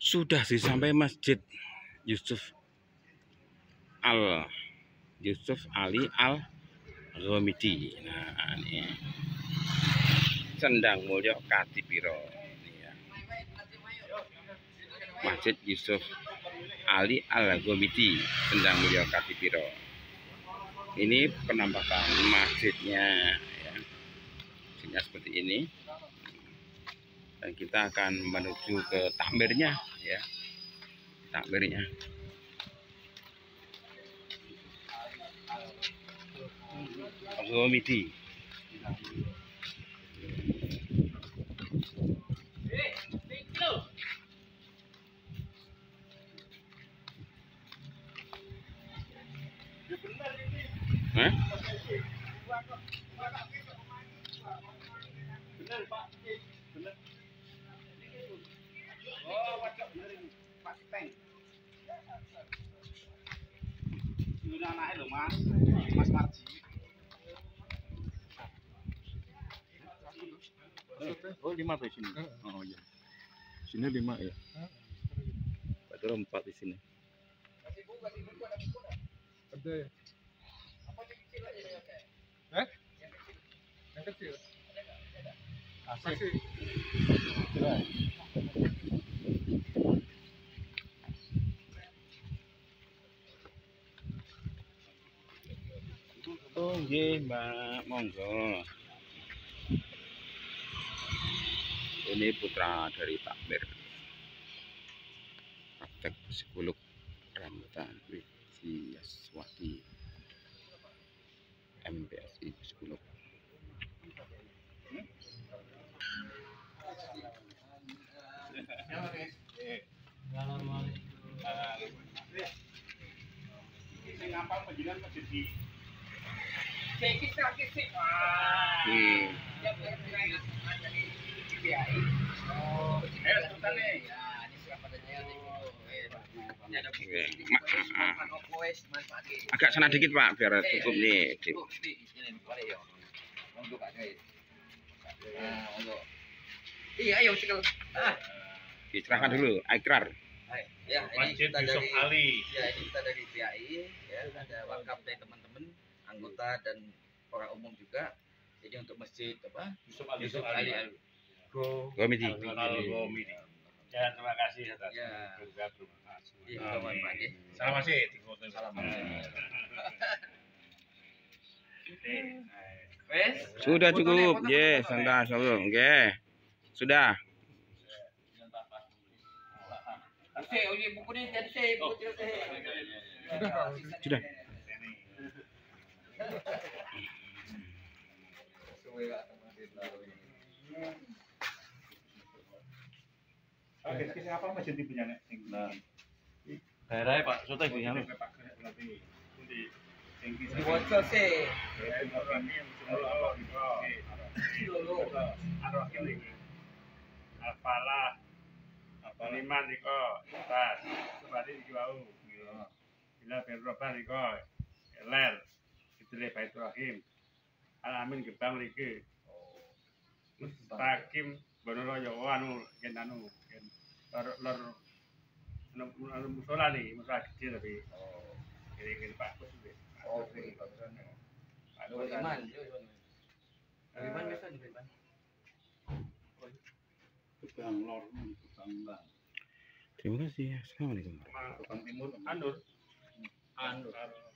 Sudah sih sampai Masjid Yusuf Ali Al Ghamidi. Nah, ini Sendang Mulya Katipiro. Masjid Yusuf Ali Al Ghamidi, Sendang Mulya Katipiro. Ini penampakan masjidnya, ya. Masjidnya seperti ini. Dan kita akan menuju ke takmirnya, ya. Takmirnya. Ghamidi. Hah? Bener, Pak. Bener. Oh, wajib bener ini. Pak Teng. Ini anaknya loh, Mas. Mas Marji. Oh, 5 di sini. Oh iya. Sini 5 ya. Ada 4 di sini. Kasih buku ada buku ada ya. Apa yang kecil aja ya, Kak? Hah? Yang kecil. Yang kecil. Ada enggak? Ada. Asik. Oh nggih, Mbak, monggo. Ini putra dari takmir praktek psikolog Rambutan Widyaswati, MPSI psikolog. Ngapal penjilan masjid di kisik. Agak sana dikit Pak, biar cukup nih. Iya, ayo sekali. Diserahkan dulu, ikrar. Ya, ini kita dari Ali. Ya, ini kita dari PAI, ya, ada wakaf dari teman-teman, anggota dan orang umum juga. Jadi untuk masjid apa? Yusuf Ali Al Ghamidi. Ya, terima kasih atas bermanfaat. Salam masih. Sudah cukup, ye, santai selalu, nggih. Sudah. Sudah. Oke, apa masjid punya nek sing Daerah Pak Sote di sana. Di Woco sih. Al-Falah, Al-Liman riko, tas, sebadi iki wau. Bila berubah riko, ler, Idris Baitur Rahim. Alamin gebang riki. Mustaqim Bonoloyo anu ken lor musola nih, musola kecil tapi. Kiri Pak Bos. Oh, Pak Iman. Iman bisa di Iman. Gebang lor, gebang bang. Terima kasih. Assalamualaikum. Tukang timur Anur.